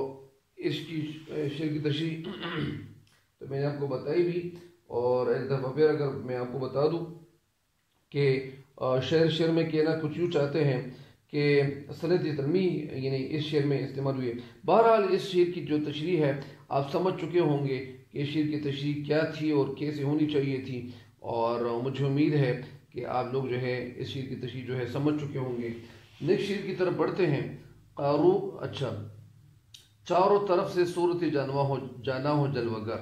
اس کی شعر کی تشریح تو میں نے آپ کو بتائی بھی، اور ایک دفعہ پھر اگر میں آپ کو بتا دوں کہ شعر شعر میں کہنا کچھ یوں چاہتے ہیں کہ صنعت تنمیہ یعنی اس شعر میں استعمال ہوئی ہے۔ بہرحال اس شعر کی جو تشریح ہے آپ سمجھ چکے ہوں گے کہ اس شعر کی تشریح کیا تھی اور کیسے ہونی چاہیے تھی، اور مجھے امید ہے کہ آپ لوگ جو ہے اس شعر کی تشریح جو ہے سمجھ چکے ہوں گے۔ نیکسٹ شعر کی طرف بڑھتے ہیں۔ قارو اچھا چاروں طرف سے صورت جانوا ہو جانا ہو جلوگر،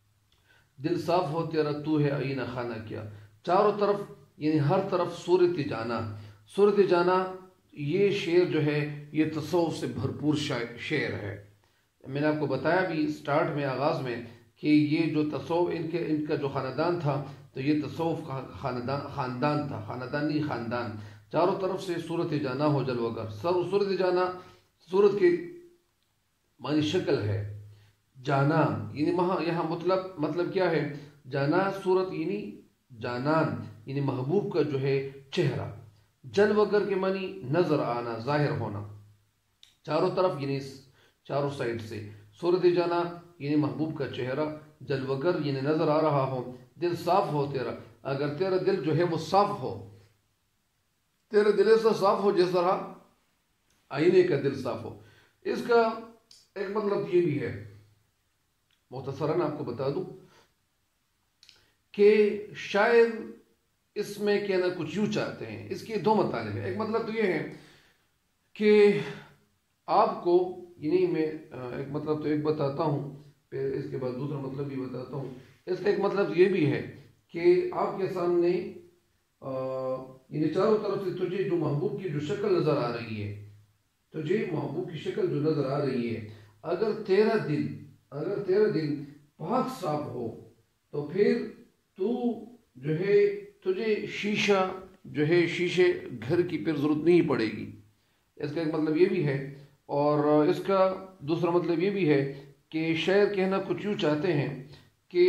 دل صاف ہو تیرا تو ہے آئینہ خانہ کیا۔ چاروں طرف یعنی ہر طرف صورت جانا، صورت جانا یہ شعر جو ہے یہ تصوف سے بھرپور شعر ہے۔ میں نے آپ کو بتایا بھی سٹارٹ میں، آغاز میں، کہ یہ جو تصوف ان کے ان کا جو خاندان تھا تو یہ تصوف کا خاندان خاندان تھا، خاندان نہیں خاندان۔ چاروں طرف سے صورت جانا ہو جلوگر، سر صورت جانا صورت کے معنی شکل ہے، جانا یعنی وہاں یہاں مطلب مطلب کیا ہے؟ جانا صورت یعنی جانان یعنی محبوب کا جو ہے چہرہ، جلوگر کے معنی نظر آنا، ظاہر ہونا، چاروں طرف یعنی چاروں سائڈ سے، صورت جانا یعنی محبوب کا چہرہ، جلوگر یعنی نظر آ رہا ہو، دل صاف ہو تیرا، اگر تیرا دل جو ہے وہ صاف ہو، تیرا دل ایسا صاف ہو جس طرح آئینے کا دل صاف ہو۔ اس کا ایک مطلب یہ بھی ہے، مختصراً آپ کو بتا دوں کہ شاید اس میں کہنا کچھ یوں چاہتے ہیں، اس کے دو مطالب ہیں۔ ایک مطلب تو یہ ہے کہ آپ کو یعنی میں ایک مطلب تو ایک بتاتا ہوں، پھر اس کے بعد دوسرا مطلب بھی بتاتا ہوں۔ اس کا ایک مطلب یہ بھی ہے کہ آپ کے سامنے یعنی چاروں طرف سے تجھے جو محبوب کی جو شکل نظر آ رہی ہے، تجھے محبوب کی شکل جو نظر آ رہی ہے، اگر تیرا دل اگر تیرا دل پاک صاف ہو تو پھر تو جو ہے تجھے شیشہ جو ہے شیشے گھر کی پھر ضرورت نہیں پڑے گی۔ اس کا ایک مطلب یہ بھی ہے، اور اس کا دوسرا مطلب یہ بھی ہے کہ شاعر کہنا کچھ یوں چاہتے ہیں کہ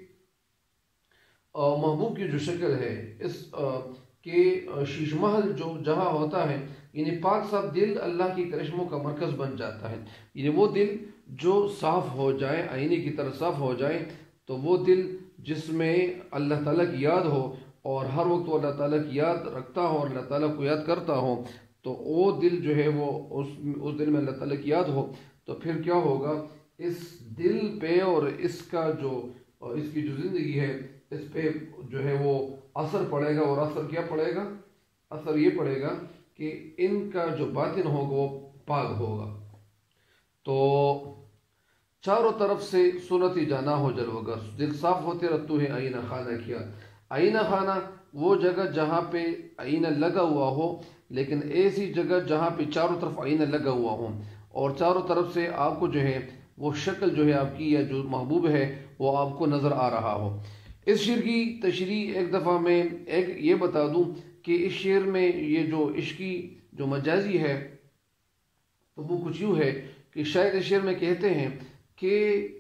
محبوب کی جو شکل ہے اس کہ شیش محل جو جہاں ہوتا ہے یعنی پاک صاف دل اللہ کی کرشموں کا مرکز بن جاتا ہے، یعنی وہ دل جو صاف ہو جائے، آئینے کی طرح صاف ہو جائے، تو وہ دل جس میں اللہ تعالیٰ کی یاد ہو اور ہر وقت وہ اللہ تعالیٰ کی یاد رکھتا ہو اور اللہ تعالیٰ کو یاد کرتا ہو، تو وہ دل جو ہے وہ اس اس دل میں اللہ تعالیٰ کی یاد ہو، تو پھر کیا ہوگا؟ اس دل پہ اور اس کا جو اس کی جو زندگی ہے اس پہ جو ہے وہ اثر پڑے گا، اور اثر کیا پڑے گا؟ اثر یہ پڑے گا کہ ان کا جو باطن ہوگا وہ پاک ہوگا۔ تو چاروں طرف سے سنتی جانا ہو جلوگر، دل صاف ہوتے رہتے ہیں آئینہ خانہ کیا۔ آئینہ خانہ وہ جگہ جہاں پہ آئینہ لگا ہوا ہو، لیکن ایسی جگہ جہاں پہ چاروں طرف آئینہ لگا ہوا ہو اور چاروں طرف سے آپ کو جو ہے وہ شکل جو ہے آپ کی یا جو محبوب ہے وہ آپ کو نظر آ رہا ہو۔ اس شعر کی تشریح ایک دفعہ میں ایک یہ بتا دوں کہ اس شعر میں یہ جو عشقی جو مجازی ہے تو وہ کچھ یوں ہے کہ شاید اس شعر میں کہتے ہیں کہ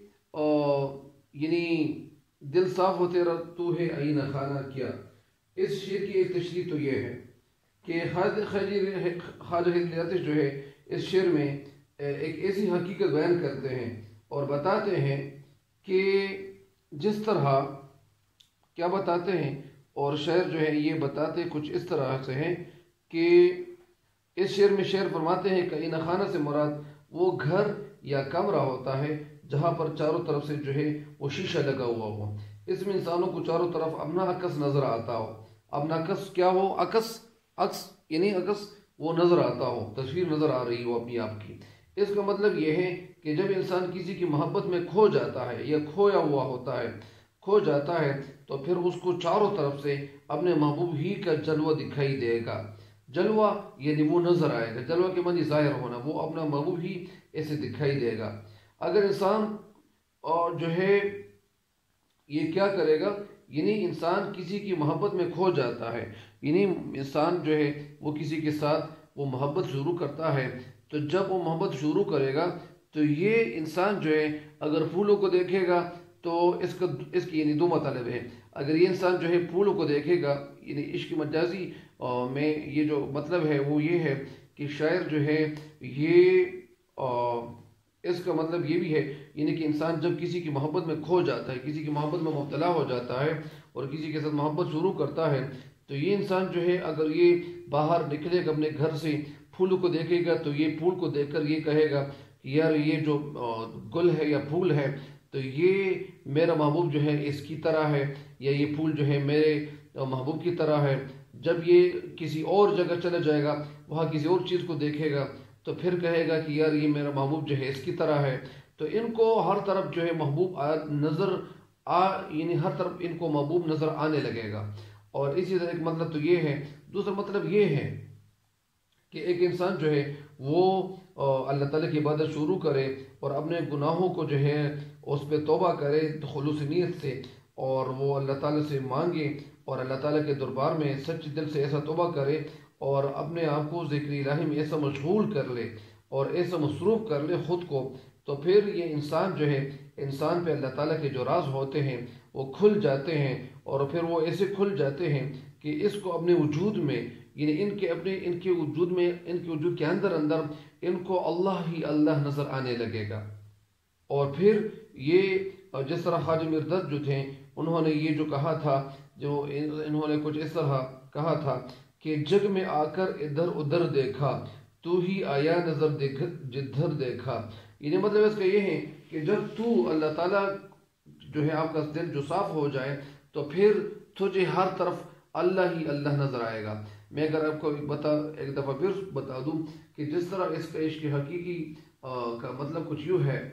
یعنی دل صاف ہوتے رہ تو ہے آئینہ خانہ کیا۔ اس شعر کی ایک تشریح تو یہ ہے کہ خواجہ ہدایت جو ہے اس شعر میں ایک ایسی حقیقت بیان کرتے ہیں اور بتاتے ہیں کہ جس طرح کیا بتاتے ہیں، اور شعر جو ہے یہ بتاتے کچھ اس طرح سے ہیں کہ اس شعر میں شعر فرماتے ہیں کہ ان خانہ سے مراد وہ گھر یا کمرہ ہوتا ہے جہاں پر چاروں طرف سے جو ہے وہ شیشہ لگا ہوا ہو، اس میں انسانوں کو چاروں طرف اپنا عکس نظر آتا ہو۔ اپنا عکس کیا ہو؟ عکس عکس یعنی عکس وہ نظر آتا ہو، تصویر نظر آ رہی ہو اپنی آپ کی۔ اس کا مطلب یہ ہے کہ جب انسان کسی کی محبت میں کھو جاتا ہے یا کھویا ہوا ہوتا ہے کھو جاتا ہے تو پھر اس کو چاروں طرف سے اپنے محبوب ہی کا جلوہ دکھائی دے گا۔ جلوہ یعنی وہ نظر آئے گا، جلوہ کے معنی ظاہر ہونا، وہ اپنا محبوب ہی ایسے دکھائی دے گا۔ اگر انسان اور جو ہے یہ کیا کرے گا، یعنی انسان کسی کی محبت میں کھو جاتا ہے، یعنی انسان جو ہے وہ کسی کے ساتھ وہ محبت شروع کرتا ہے، تو جب وہ محبت شروع کرے گا تو یہ انسان جو ہے اگر پھولوں کو دیکھے گا تو اس کا اس کی یعنی دو مطلب ہے۔ اگر یہ انسان جو ہے پھولوں کو دیکھے گا، یعنی عشق مجازی میں یہ جو مطلب ہے وہ یہ ہے کہ شاعر جو ہے یہ اس کا مطلب یہ بھی ہے یعنی کہ انسان جب کسی کی محبت میں کھو جاتا ہے، کسی کی محبت میں مبتلا ہو جاتا ہے اور کسی کے ساتھ محبت شروع کرتا ہے، تو یہ انسان جو ہے اگر یہ باہر نکلے گا اپنے گھر سے، پھولوں کو دیکھے گا تو یہ پھول کو دیکھ کر یہ کہے گا کہ یار یہ جو گل ہے یا پھول ہے تو یہ میرا محبوب جو ہے اس کی طرح ہے، یا یہ پھول جو ہے میرے محبوب کی طرح ہے۔ جب یہ کسی اور جگہ چلا جائے گا، وہاں کسی اور چیز کو دیکھے گا تو پھر کہے گا کہ یار یہ میرا محبوب جو ہے اس کی طرح ہے۔ تو ان کو ہر طرف جو ہے محبوب نظر آ یعنی ہر طرف ان کو محبوب نظر آنے لگے گا۔ اور اسی طرح ایک مطلب تو یہ ہے۔ دوسرا مطلب یہ ہے کہ ایک انسان جو ہے وہ اللہ تعالیٰ کی عبادت شروع کرے اور اپنے گناہوں کو جو ہے اس پہ توبہ کرے خلوص نیت سے، اور وہ اللہ تعالیٰ سے مانگے اور اللہ تعالیٰ کے دربار میں سچے دل سے ایسا توبہ کرے اور اپنے آپ کو ذکر الہی میں ایسا مشغول کر لے اور ایسا مصروف کر لے خود کو، تو پھر یہ انسان جو ہے انسان پہ اللہ تعالیٰ کے جو راز ہوتے ہیں وہ کھل جاتے ہیں، اور پھر وہ ایسے کھل جاتے ہیں کہ اس کو اپنے وجود میں یعنی ان کے اپنے ان کے وجود میں ان کے وجود کے اندر اندر ان کو اللہ ہی اللہ نظر آنے لگے گا۔ اور پھر یہ جس طرح خواجہ مرداد جو تھے انہوں نے یہ جو کہا تھا، جو انہوں نے کچھ اس طرح کہا تھا کہ جگ میں آ کر ادھر ادھر دیکھا، تو ہی آیا نظر دیکھ جدھر دیکھا۔ یعنی مطلب اس کا یہ ہے کہ جب تو اللہ تعالیٰ جو ہے آپ کا دل جو صاف ہو جائے تو پھر تجھے ہر طرف اللہ ہی اللہ نظر آئے گا۔ میں اگر آپ کو بتا ایک دفعہ پھر بتا دوں کہ جس طرح اس کا عشق حقیقی کا مطلب کچھ یوں ہے،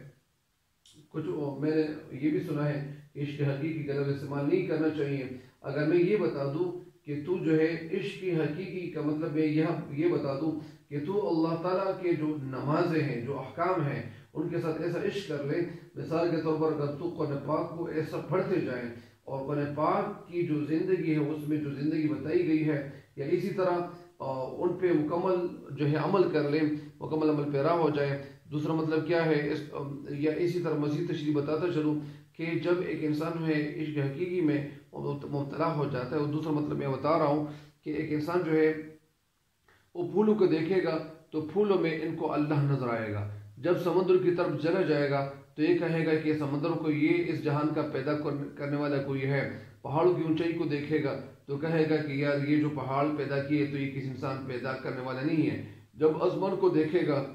کچھ میں نے یہ بھی سنا ہے کہ عشق حقیقی کا لفظ استعمال نہیں کرنا چاہیے۔ اگر میں یہ بتا دوں کہ تو جو ہے عشق حقیقی کا مطلب میں یہ بتا دوں کہ تو اللہ تعالیٰ کے جو نمازیں ہیں جو احکام ہیں ان کے ساتھ ایسا عشق کر لے، مثال کے طور پر اگر تو قرآن پاک کو ایسا پڑھتے جائیں اور قرآن پاک کی جو زندگی ہے اس میں جو زندگی بتائی گئی ہے یا اسی طرح ان پہ مکمل جو ہے عمل کر لیں، مکمل عمل پیرا ہو جائے۔ دوسرا مطلب کیا ہے اس یا اسی طرح مزید تشریح بتاتا چلوں کہ جب ایک انسان جو ہے عشق حقیقی میں مبتلا ہو جاتا ہے، اور دوسرا مطلب میں بتا رہا ہوں کہ ایک انسان جو ہے وہ پھولوں کو دیکھے گا تو پھولوں میں ان کو اللہ نظر آئے گا۔ جب سمندر کی طرف چلا جائے گا تو یہ کہے گا کہ سمندر کو یہ اس جہان کا پیدا کرنے والا کوئی ہے۔ پہاڑوں کی اونچائی کو دیکھے گا تو کہے گا کہ یار یہ جو پہاڑ پیدا کیے تو یہ کسی انسان پیدا کرنے والا نہیں ہے۔ جب آسمان کو دیکھے گا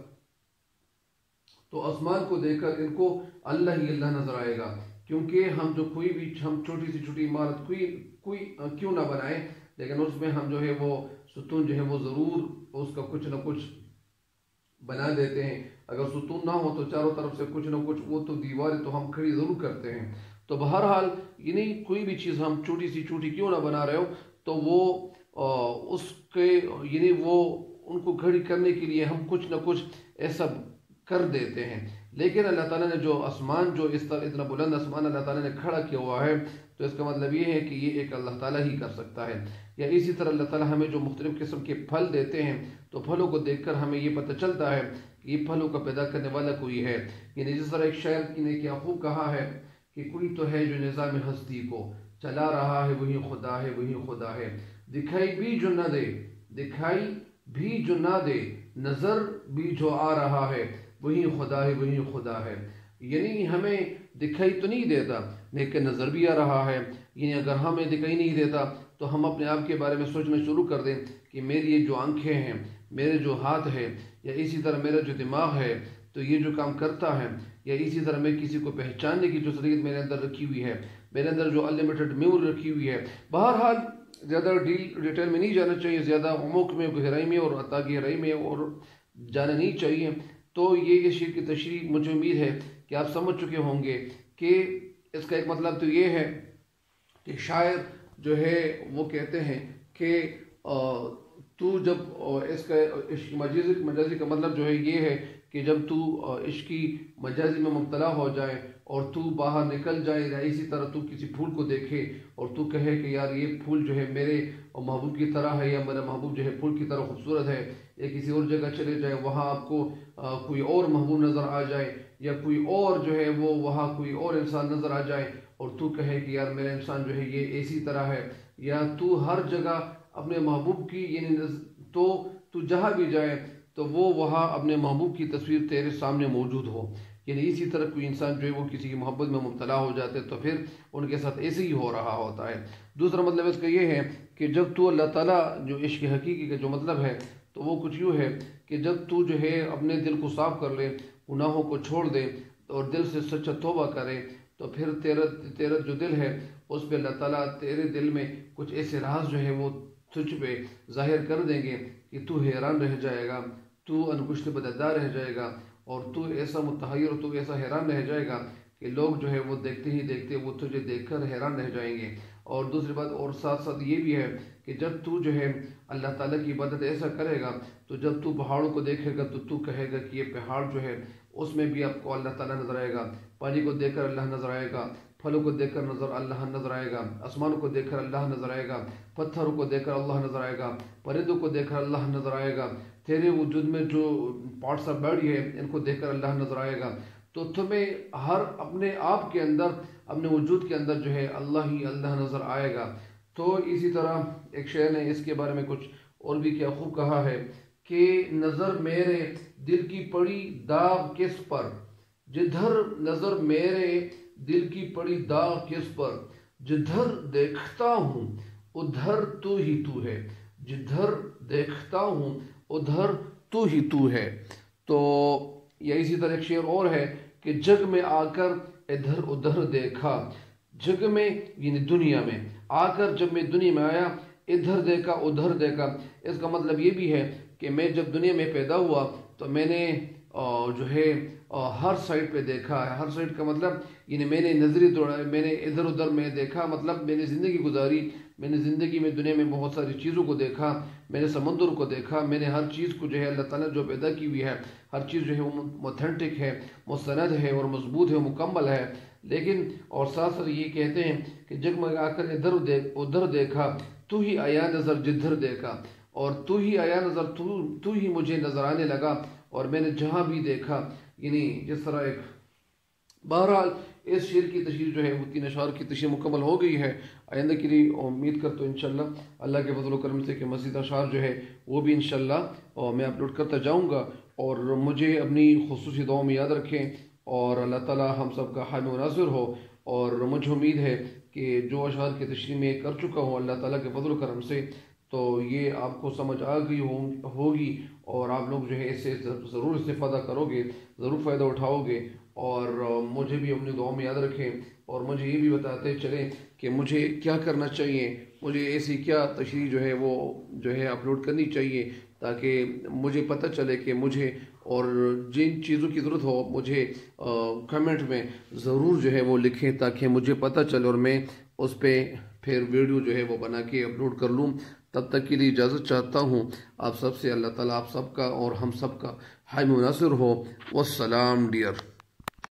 تو آسمان کو دیکھ کر ان کو اللہ ہی اللہ نظر آئے گا، کیونکہ ہم جو کوئی بھی ہم چھوٹی سی چھوٹی عمارت کوئی کوئی کیوں نہ بنائیں لیکن اس میں ہم جو ہے وہ ستون جو ہے وہ ضرور اس کا کچھ نہ کچھ بنا دیتے ہیں۔ اگر ستون نہ ہو تو چاروں طرف سے کچھ نہ کچھ وہ تو دیواریں تو ہم کھڑی ضرور کرتے ہیں۔ تو بہرحال یعنی کوئی بھی چیز ہم چھوٹی سی چھوٹی کیوں نہ بنا رہے ہو تو وہ اس کے یعنی وہ ان کو کھڑی کرنے کے لیے ہم کچھ نہ کچھ ایسا کر دیتے ہیں۔ لیکن اللہ تعالیٰ نے جو آسمان جو اس طرح اتنا بلند آسمان اللہ تعالیٰ نے کھڑا کیا ہوا ہے تو اس کا مطلب یہ ہے کہ یہ ایک اللہ تعالیٰ ہی کر سکتا ہے۔ یا اسی طرح اللہ تعالیٰ ہمیں جو مختلف قسم کے پھل دیتے ہیں تو پھلوں کو دیکھ کر ہمیں یہ پتہ چلتا ہے کہ یہ پھلوں کا پیدا کرنے والا کوئی ہے۔ یعنی جس طرح ایک شاعر نے کیا خوب کہا ہے کہ کوئی تو ہے جو نظام ہستی کو چلا رہا ہے، وہی خدا ہے وہی خدا ہے، دکھائی بھی جو نہ دے دکھائی بھی جو نہ دے نظر بھی جو آ رہا ہے وہی خدا ہے وہی خدا ہے۔ یعنی ہمیں دکھائی تو نہیں دیتا لیکن نظر بھی آ رہا ہے، یعنی اگر ہمیں دکھائی نہیں دیتا تو ہم اپنے آپ کے بارے میں سوچنا شروع کر دیں کہ میری یہ جو آنکھیں ہیں، میرے جو ہاتھ ہے، یا اسی طرح میرا جو دماغ ہے تو یہ جو کام کرتا ہے، یا اسی طرح میں کسی کو پہچاننے کی جو صلاحیت میرے اندر رکھی ہوئی ہے، میرے اندر جو انلمیٹڈ میموری رکھی ہوئی ہے. بہرحال زیادہ ڈیل ڈیٹیل میں نہیں جانا چاہیے، زیادہ عمق میں، گہرائی میں اور عطا گہرائی میں اور جانا نہیں چاہیے. تو یہ اس شعر کی تشریح مجھے امید ہے کہ آپ سمجھ چکے ہوں گے کہ اس کا ایک مطلب تو یہ ہے کہ شاعر جو ہے وہ کہتے ہیں کہ تو جب اس کا عشق مجازی مجازی کا مطلب جو ہے یہ ہے کہ جب تو عشقی مجازی میں مبتلا ہو جائے اور تو باہر نکل جائے، یا اسی طرح تو کسی پھول کو دیکھے اور تو کہے کہ یار یہ پھول جو ہے میرے محبوب کی طرح ہے، یا میرا محبوب جو ہے پھول کی طرح خوبصورت ہے، یا کسی اور جگہ چلے جائے وہاں آپ کو کوئی اور محبوب نظر آ جائے، یا کوئی اور جو ہے وہ وہاں کوئی اور انسان نظر آ جائے اور تو کہے کہ یار میرا انسان جو ہے یہ اسی طرح ہے، یا تو ہر جگہ اپنے محبوب کی یعنی تو تو جہاں بھی جائے تو وہ وہاں اپنے محبوب کی تصویر تیرے سامنے موجود ہو. یعنی اسی طرح کوئی انسان جو ہے وہ کسی کی محبت میں مبتلا ہو جاتے تو پھر ان کے ساتھ ایسے ہی ہو رہا ہوتا ہے. دوسرا مطلب اس کا یہ ہے کہ جب تو اللہ تعالیٰ جو عشق حقیقی کا جو مطلب ہے تو وہ کچھ یوں ہے کہ جب تو جو ہے اپنے دل کو صاف کر لے، گناہوں کو چھوڑ دے اور دل سے سچا توبہ کرے، تو پھر تیرا تیرا جو دل ہے اس پہ اللہ تعالیٰ تیرے دل میں کچھ ایسے راز جو ہے وہ تجھ پہ ظاہر کر دیں گے کہ تو حیران رہ جائے گا، تو انکشت بددار رہ جائے گا، اور تو ایسا متحیر، تو ایسا حیران رہ جائے گا کہ لوگ جو ہے وہ دیکھتے ہی دیکھتے وہ تجھے دیکھ کر حیران رہ جائیں گے. اور دوسری بات اور ساتھ ساتھ یہ بھی ہے کہ جب تو جو ہے اللہ تعالیٰ کی عبادت ایسا کرے گا تو جب تو پہاڑوں کو دیکھے گا تو تو کہے گا کہ یہ پہاڑ جو ہے اس میں بھی آپ کو اللہ تعالیٰ نظر آئے گا، پانی کو دیکھ کر اللہ نظر آئے گا، پھلوں کو دیکھ کر نظر اللہ نظر آئے گا، آسمانوں کو دیکھ کر اللہ نظر آئے گا، پتھروں کو دیکھ کر اللہ نظر آئے گا، پرندوں کو دیکھ کر اللہ نظر آئے گا، تیرے وجود میں جو پارٹس آف باڈی ہے ان کو دیکھ کر اللہ نظر آئے گا. تو تمہیں ہر اپنے آپ کے اندر، اپنے وجود کے اندر جو ہے اللہ ہی اللہ نظر آئے گا. تو اسی طرح ایک شعر نے اس کے بارے میں کچھ اور بھی کیا خوب کہا ہے کہ نظر میرے دل کی پڑی داغ کس پر، جدھر نظر میرے دل کی پڑی داغ کس پر، جدھر دیکھتا ہوں ادھر تو ہی تو ہے، جدھر دیکھتا ہوں ادھر تو ہی تو ہے. تو یا اسی طرح ایک شعر اور ہے کہ جگ میں آ کر ادھر ادھر دیکھا، جگ میں یعنی دنیا میں آ کر جب میں دنیا میں آیا ادھر دیکھا ادھر دیکھا. اس کا مطلب یہ بھی ہے کہ میں جب دنیا میں پیدا ہوا تو میں نے جو ہے ہر سائڈ پہ دیکھا ہے. ہر سائڈ کا مطلب یعنی میں نے نظری توڑا، میں نے ادھر ادھر میں دیکھا، مطلب میں نے زندگی گزاری، میں نے زندگی میں دنیا میں بہت ساری چیزوں کو دیکھا، میں نے سمندر کو دیکھا، میں نے ہر چیز کو جو ہے اللہ تعالیٰ جو پیدا کی ہوئی ہے ہر چیز جو ہے وہ اوتھینٹک ہے، مستند ہے اور مضبوط ہے، مکمل ہے. لیکن اور ساتھ ساتھ یہ کہتے ہیں کہ جگمگا کر ادھر دیکھ ادھر دیکھا، تو ہی آیا نظر جدھر دیکھا، اور تو ہی آیا نظر، تو تو ہی مجھے نظر آنے لگا اور میں نے جہاں بھی دیکھا. یعنی جس طرح ایک بہرحال اس شعر کی تشریح جو ہے وہ تین اشعار کی تشریح مکمل ہو گئی ہے. آئندہ کے لیے امید کرتا ہوں انشاءاللہ اللہ کے فضل و کرم سے کہ مزید اشعار جو ہے وہ بھی انشاءاللہ اور میں اپلوڈ کرتا جاؤں گا. اور مجھے اپنی خصوصی دعاؤں میں یاد رکھیں اور اللہ تعالی ہم سب کا حامی و ناصر ہو. اور مجھے امید ہے کہ جو اشعار کی تشریح میں کر چکا ہوں اللہ تعالیٰ کے فضل و کرم سے تو یہ آپ کو سمجھ آ گئی ہوگی اور آپ لوگ جو ہے اس سے ضرور استفادہ کرو گے، ضرور فائدہ اٹھاؤ گے. اور مجھے بھی اپنی دعاؤں میں یاد رکھیں اور مجھے یہ بھی بتاتے چلیں کہ مجھے کیا کرنا چاہیے، مجھے ایسی کیا تشریح جو ہے وہ جو ہے اپلوڈ کرنی چاہیے تاکہ مجھے پتہ چلے کہ مجھے اور جن چیزوں کی ضرورت ہو مجھے کمنٹ میں ضرور جو ہے وہ لکھیں تاکہ مجھے پتہ چلے اور میں اس پہ پھر ویڈیو جو ہے وہ بنا کے اپلوڈ کر لوں. تب تک کے لیے اجازت چاہتا ہوں آپ سب سے. اللہ تعالیٰ آپ سب کا اور ہم سب کا حامی و ناصر ہو. والسلام ڈیئر.